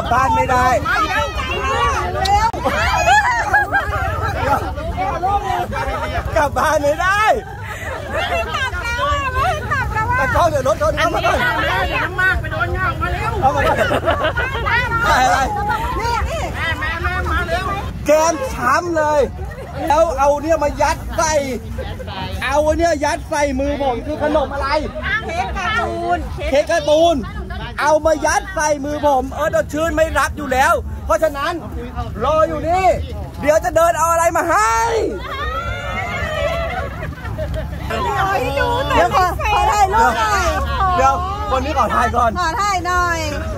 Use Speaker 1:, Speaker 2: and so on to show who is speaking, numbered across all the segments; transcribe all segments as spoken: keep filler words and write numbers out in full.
Speaker 1: บบ้านไม่ได้กลับบ้านไม่ได้แต่กล้องเดี๋ยวรถชนเข้ามาก่อนยังมากไปโดนเงามาเร็วเอามาอะไรนี่นี่แม่แม่แม่มาเร็วแกมช้ำเลยแล้วเอาเนี่ยมายัดใส่เอาเนี่ยยัดใส่มือผมคือขนมอะไรเค้กการ์ตูนเค้กการ์ตูนเอามายัดใส่มือผมเออดชื่นไม่รักอยู่แล้วเพราะฉะนั้นรออยู่นี่เดี๋ยวจะเดินเอาอะไรมาให้เดี๋ยวขอขอถ่ายรูปหน่อยเดี๋ยวคนนี้ขอถ่ายก่อนขอถ่ายหน่อย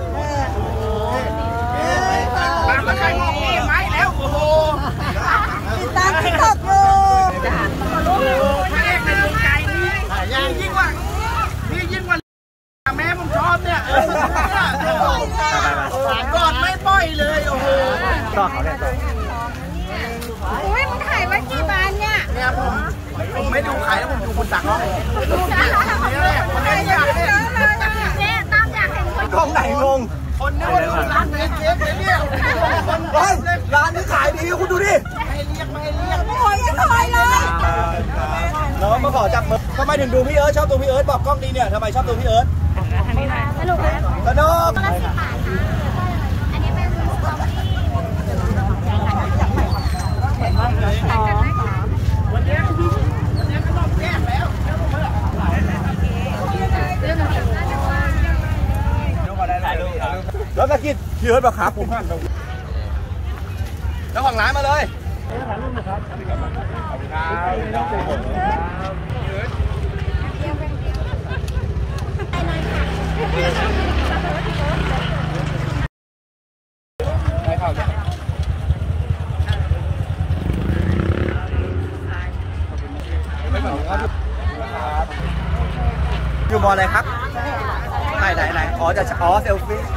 Speaker 1: มาใครมองนี่ไหมแล้วโอ้โหติดตามติ๊กต็อกอยู่พระเอกในดวงใจนี้ยิ่งกว่านี่ยิ่งกว่าแม่ผมชอบเนี่ยก่อนไม่ปล่อยเลยโอ้โหต่อเขาเนี่ยต่ออุ้ยมึงถ่ายไว้กี่บานเนี่ยเนี่ยผมผมไม่ดูขายแล้วผมดูคนตักเนาะเนี่ยตามอยากเห็นคนกล้องไหนงงคนนึกว่าร้านเล็กๆเลยเนี่ยร้านนี้ขายดีคุณดูดิให้เรียกมาให้เรียกโอ้ยยังถอยเลยน้องมาขอจับมือทำไมถึงดูพี่เอิร์ธชอบดูพี่เอิร์ธบอกกล้องดีเนี่ยทำไมชอบดูพี่เอิร์ธสนุกไหมสนุกอันนี้เป็นวันนี้วันนี้ก็ต้องแยกแล้วแล้วตะกี้พี่เอิร์ธมาขาผมผ่านแล้วฝั่งร้านมาเลยอยู่มออะไรครับไหนไหนไหนอ๋อจะอ๋อเซลฟี่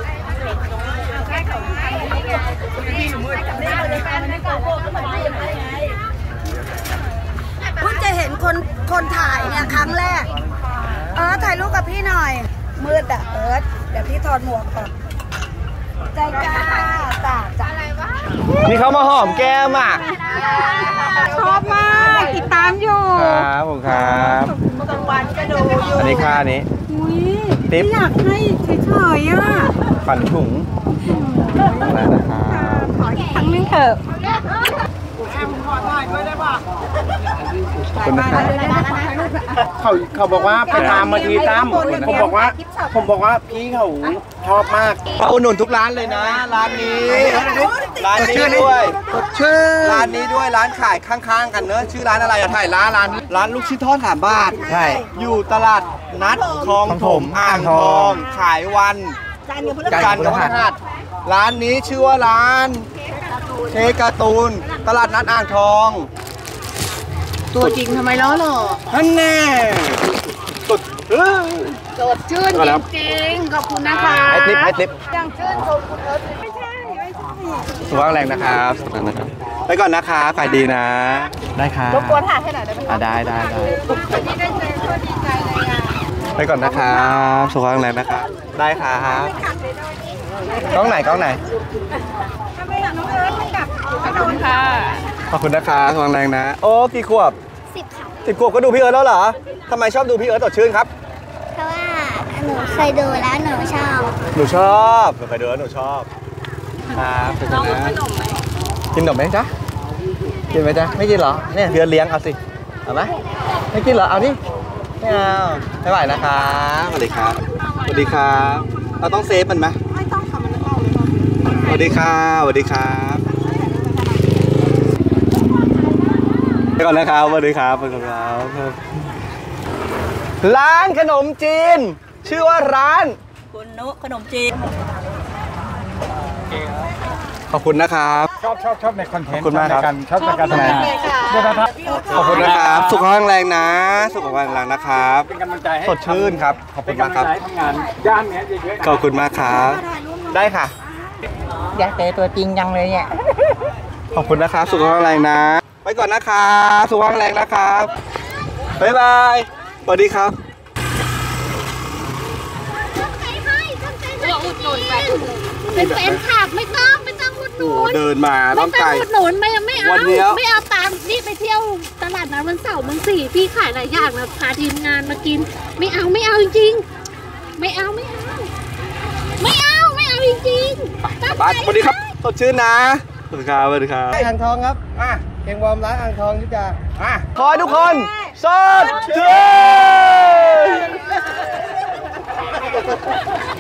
Speaker 1: เพิ่งจะเห็นคนคนถ่ายเนี่ยครั้งแรกเออถ่ายรูปกับพี่หน่อยมืดอ่ะเอิร์ธเดี๋ยวพี่ถอดหมวกก่อนใจกล้าจ้าจ้าอะไรวะนี่เขามาหอมแก้มอ่ะชอบมากติดตามอยู่ครับผมครับกลางวันก็ดูอยู่อันนี้ค่านี้ติ๊บอยากให้เฉยๆอ่ะฝันถุงอะไรนะครับขออีกครั้งนึงเถอะขอถ่ายด้วยได้ป่ะคนนะครับเขาเขาบอกว่าไปตามมาทีตามผมบอกว่าผมบอกว่าพี่เขาชอบมากอุดหนุนทุกร้านเลยนะร้านนี้ร้านนี้ด้วยชื่อร้านนี้ด้วยร้านขายข้างๆกันเนอะชื่อร้านอะไรอะถ่ายร้านร้านร้านลูกชิ้นทอดสามบาทใช่อยู่ตลาดนัดคลองถมอ่างทองขายวันจันทร์กับพฤหัสร้านนี้ชื่อว่าร้านเค้กการ์ตูนตลาดนัดอ่างทองตัวจริงทำไมล้อหล่อฮันแน่สดสดชื่นจริงๆขอบคุณนะคะไอทิปไอทิปยังชื่นชมคุณเอิร์ธไม่ใช่ไม่ใช่สุขภาพแรงนะครับสุขภาพนะครับไปก่อนนะคะขายดีนะได้ครับรบกวนถ่ายให้หน่อยได้ไหมได้ได้ได้วันนี้ได้เจอก็ดีใจเลยอ่ะไปก่อนนะครับสุขภาพแรงนะครับได้ครับกล้องไหนกล้องไหนทำไมน้องเอิร์ธไม่กลับขอบคุณค่ะขอบคุณนะคะสุขภาพแรงนะโอ้กี่ขวบสิบค่ะสิบขวบก็ดูพี่เอิร์ธแล้วเหรอทำไมชอบดูพี่เอิร์ธสดชื่นครับเพราะว่าหนูเคยดูแล้วหนูชอบหนูชอบหนูเคยดูแล้วหนูชอบครับเป็นนะกินขนมไหมจ๊ะกินไหมจ๊ะไม่กินเหรอเนี่ยเพื่อนเลี้ยงเอาสิเอาไหมไม่กินเหรอเอาดิไม่เอาไม่ไหวนะครับสวัสดีครับสวัสดีครับเราต้องเซฟมันไหมไม่ต้องทำมันเอาเลยสวัสดีครับสวัสดีครับไปก่อนนะครับสวัสดีครับไปก่อนครับร้านขนมจีนชื่อว่าร้านคุณนุขนมจีนขอบคุณนะครับ
Speaker 2: ชอบชอบชอบในคอนเทนต์
Speaker 1: ขอบคุณมากครับ
Speaker 2: ชอบในการแสดง
Speaker 1: ขอบคุณนะครับสุขภาพแรงนะสุขภาพแรงนะครับ
Speaker 2: เป็นกำลังใจให้
Speaker 1: สดชื่นครับขอบคุณมากครับ
Speaker 2: ทำงานย่านนี้เยอะ
Speaker 1: ๆขอบคุณมากครับได้ค่ะ
Speaker 3: อยากเจอตัวจริงยังเลยเนี่ย
Speaker 1: ขอบคุณนะครับสุขภาพแรงนะไปก่อนนะครับสุขภาพแรงนะครับบ๊ายบายสวัสดีครับอุดหนุนแบบ
Speaker 4: นเป็นแฟนคลับไม่ต้องไม่ต้องอุดหนุน
Speaker 5: เดินมา
Speaker 4: ไม่
Speaker 5: ต้อง
Speaker 4: ต้
Speaker 5: ไก
Speaker 4: อ
Speaker 5: ล
Speaker 4: งอุดหนุนไม่ไม่เอา
Speaker 5: วันเนี้ย
Speaker 4: ไม่เอาตามนี่ไปเที่ยวตลาดนัดวันเสาร์เมืองสี่พี่ขายหลายอย่างนะพาทีมงานมากิน ไม่เอาไม่เอาจริงๆไม่เอาไม่เอาไม่เอาไม่เอาจริงๆตั้ง
Speaker 5: บ้าน
Speaker 4: ใจ
Speaker 5: สวัสดีครับสดชื่นนะสวัสดีครับสวัสดีครับ
Speaker 3: อ่างทองครับ
Speaker 2: อ่ะ
Speaker 3: เกงวอร์มร้านอ่างทองที่จะ
Speaker 2: อ่ะ
Speaker 5: ขอให้ทุกคนสดชื่น